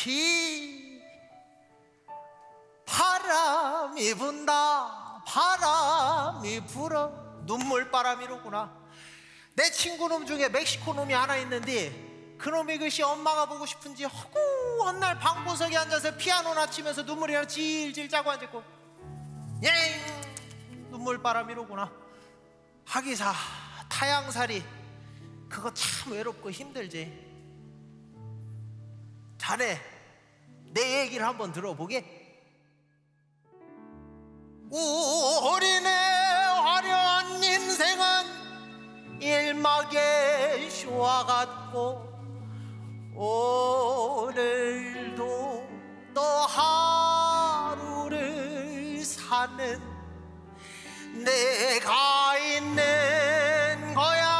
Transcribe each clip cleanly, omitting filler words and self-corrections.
그렇지. 바람이 분다. 바람이 불어. 눈물바람이로구나. 내 친구 놈 중에 멕시코 놈이 하나 있는데 그놈이 글쎄 엄마가 보고 싶은지 허구한 날 방구석에 앉아서 피아노나 치면서 눈물이 하나 질질 짜고 앉았고, 눈물바람이로구나. 하기사 타양살이 그거 참 외롭고 힘들지. 자네 내 얘기를 한번 들어보게. 우리네 화려한 인생은 일막의 쇼와 같고 오늘도 또 하루를 사는 내가 있는 거야.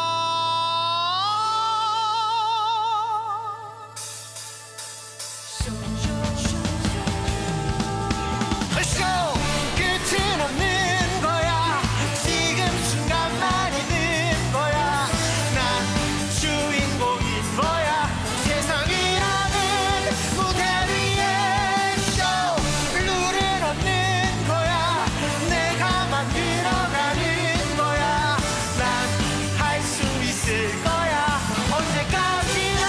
쇼 끝은 없는 거야. 지금 순간만 있는 거야. 난 주인공인 거야. 세상이라는 무대 위에 쇼 룰은 없는 거야. 내가 만들어가는 거야. 난 할 수 있을 거야. 언제까지나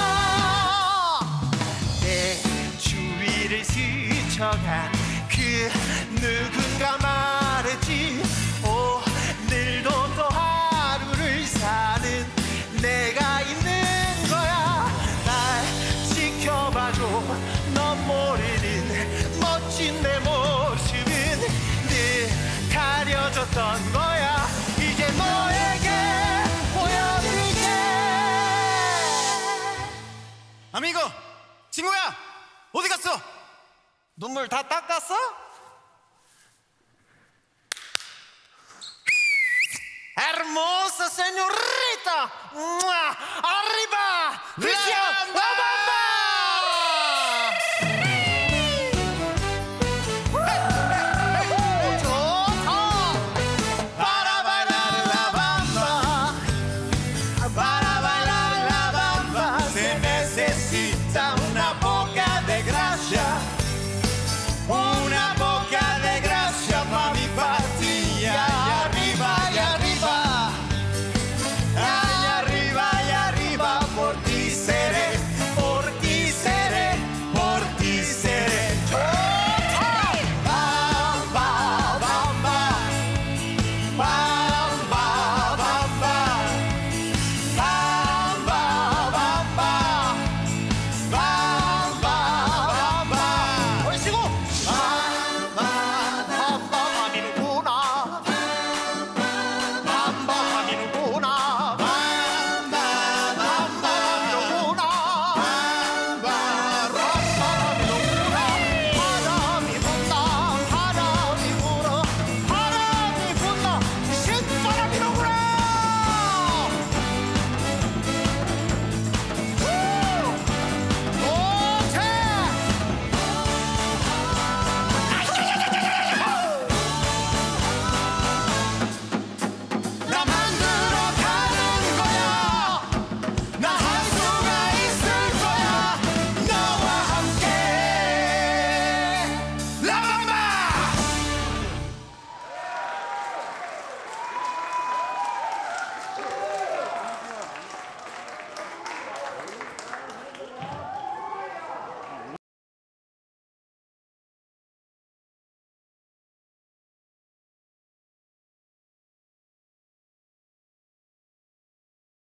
내 주위를 스쳐간 그 누군가 말했지. 오늘도 또 하루를 사는 내가 있는 거야. 날 지켜봐줘. 넌 모르는 멋진 내 모습은 늘 가려졌던 거야. 이제 너에게 보여줄게. 아미고, 친구야, 어디 갔어? 눈물 다 닦았어? Hermosa señorita, arriba, visión.